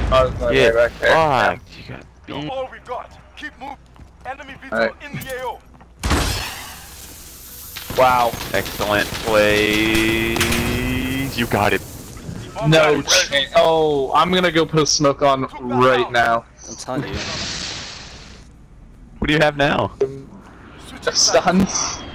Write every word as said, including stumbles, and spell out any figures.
I was going Yeah, way back there. fuck. You got You're beat. all we got. Keep moving. Enemy vehicle Right. in the A O. Wow. Excellent plays. You got it. No chance. Oh, I'm gonna go put a smoke on right now. I'm telling you. What do you have now? A stun.